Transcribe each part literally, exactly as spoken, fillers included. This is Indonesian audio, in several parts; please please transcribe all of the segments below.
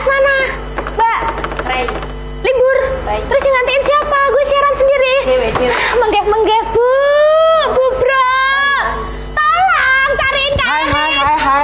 mana? Mbak? Ray. Libur? Ray. Terus yang gantiin siapa? Gue siaran sendiri. Dewe, dewe. Menggeh-menggeh, Bu. Bu Bro. Tolong cariin Kak Hai Aris. hai hai hai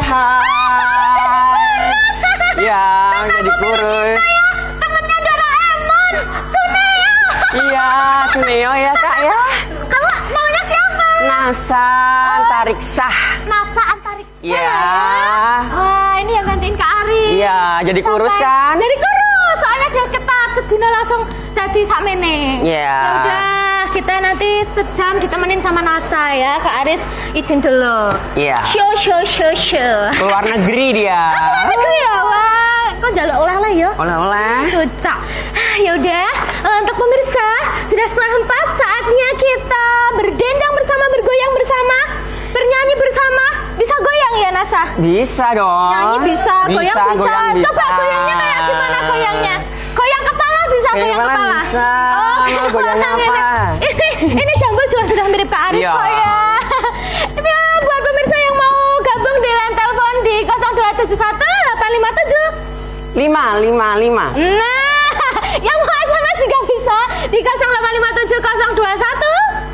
hai. Ya, jadi kurus. Temennya Doraemon. Suneo. Iya, Suneo ya kak ya. Kamu namanya siapa? Nasa Antariksah. Nasa Antariksa. Iya. Wah, ini yang gantiin Kak Aris. Iya, jadi kurus Sampai- kan? Jadi kurus, soalnya dia ketat sedina langsung jadi sakmene. Iya. Ya udah, kita nanti sejam ditemenin sama Nasa ya. Kak Aris izin dulu. Iya. Show show show show. Keluar negeri dia. Luar negeri ya, wah. Kok jaluk oleh-oleh ya? Oleh-oleh. Cocok. Ya udah, untuk pemirsa sudah setengah empat, saatnya kita berdendang bersama, bergoyang bersama, bernyanyi bersama. Bisa goyang ya Nasa? Bisa dong. Nyanyi bisa, goyang bisa. goyang bisa. Coba goyangnya kayak gimana goyangnya? Goyang kepala bisa, Goyang goyang kepala kepala. bisa. Oke, Mau goyangnya goyang apa? Ini, ini Jambul juga sudah mirip Kak Aris Iya. kok ya. Ini buat pemirsa yang mau gabung di line telepon di nol dua tujuh satu delapan lima tujuh. Lima, lima, lima. Nah, yang mau S M S juga bisa di nol delapan lima tujuh nol dua satu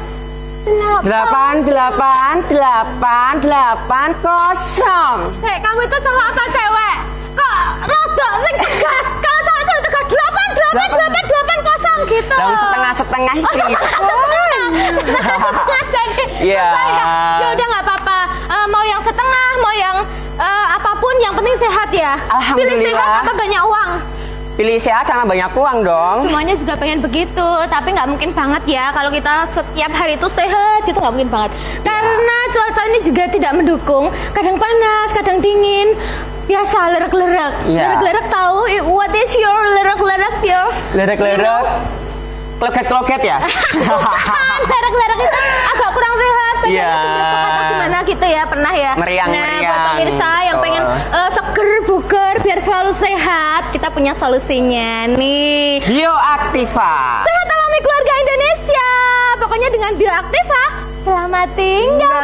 Delapan, delapan, delapan, delapan, kosong. Hei, kamu itu cowok apa cewek? Kok rodok sing tegas? Kalau cowok itu tegas delapan, delapan, delapan, delapan kosong gitu. Dalam setengah-setengah Oh, itu. setengah, setengah jadi. Iya. Saya, ya udah nggak apa-apa. Eh, mau yang setengah, mau yang eh, apapun, yang penting sehat ya. Pilih Alhamdulillah. sehat apa banyak uang? Pilih sehat sama banyak uang dong. Semuanya juga pengen begitu, tapi nggak mungkin banget ya kalau kita setiap hari itu sehat, itu nggak mungkin banget. Karena cuaca ini juga tidak mendukung, kadang panas, kadang dingin. Biasa lerek-lerek. Iya. Lerek-lerek tahu? What is your lerek-lerek your? Lerek-lerek. Kloket-kloket ya? Bukan, lerek-lerek itu agak kurang sehat. Badannya Iya. seger atau gimana gitu ya, pernah ya? Meriang, nah, meriang. buat pemirsa yang Betul. pengen eh, seger, bugar, biar selalu sehat, kita punya solusinya nih. Bioaktiva. Sehat alami keluarga Indonesia. Pokoknya dengan Bioaktiva, selamat tinggal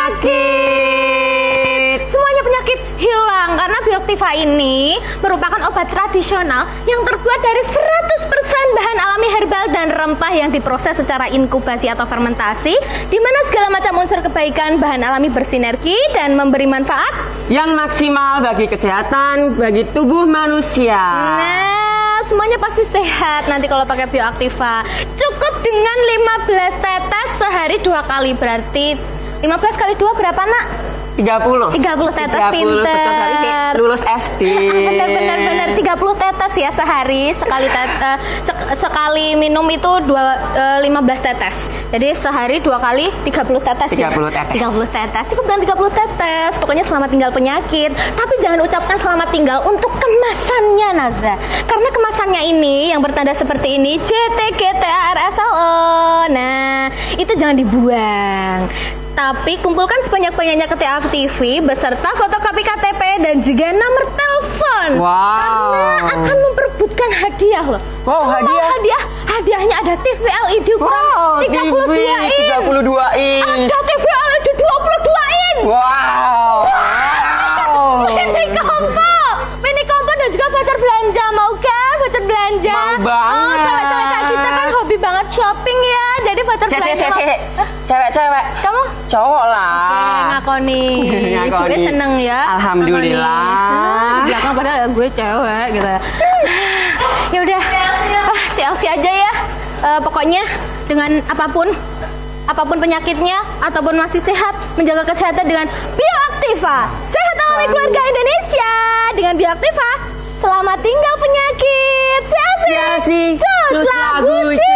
penyakit. Semuanya penyakit hilang karena Bioaktiva ini merupakan obat tradisional yang terbuat dari seratus persen bahan alami herbal dan rempah yang diproses secara inkubasi atau fermentasi, di mana segala macam unsur kebaikan bahan alami bersinergi dan memberi manfaat. Yang maksimal bagi kesehatan, bagi tubuh manusia. Nah, semuanya pasti sehat nanti kalau pakai Bioaktiva. Cukup dengan lima belas tetes sehari dua kali, berarti lima belas kali dua berapa nak? tiga puluh. tiga puluh tetes, tiga puluh, pinter. betul sekali sih. Lulus S D. benar benar benar tiga puluh tetes ya sehari, sekali tet, eh, sek- sekali minum itu dua, eh, lima belas tetes. Jadi sehari dua kali tiga puluh tetes. tiga puluh ya? tetes. tiga puluh tetes. Cukup dengan tiga puluh tetes. Pokoknya selamat tinggal penyakit. Tapi jangan ucapkan selamat tinggal untuk kemasannya Naza. Karena kemasannya ini yang bertanda seperti ini C T G T A R S L O. Nah, itu jangan dibuang. Tapi kumpulkan sebanyak-banyaknya K T A T V beserta fotokopi K T P dan juga nomor telepon. Wow. Karena akan memperebutkan hadiah loh. Wow, hadiah. hadiah. Hadiahnya ada T V L E D ukuran Wow, tiga puluh dua T V inch. tiga puluh dua inch. Ada T V L E D dua puluh dua inch. Wow. Wow. Mini combo, mini combo dan juga voucher belanja. Mau kan voucher belanja? Mau banget. Oh, cewek-cewek kayak kita kan hobi banget shopping ya. Jadi voucher Si, si, belanja. si, si. Cewek-cewek. Kamu? Cowok lah. Oke, ngakoni. Ngakoni. Gue seneng ya. Alhamdulillah. Ngakoni. Di belakang padahal gue cewek gitu. Ya udah, ah, C L C aja ya. Eh, pokoknya dengan apapun, apapun penyakitnya ataupun masih sehat, menjaga kesehatan dengan Bioaktiva. Sehat alami keluarga Indonesia dengan Bioaktiva. Selamat tinggal penyakit. C L C. C L C. Cus Cus lagu lagu cinta.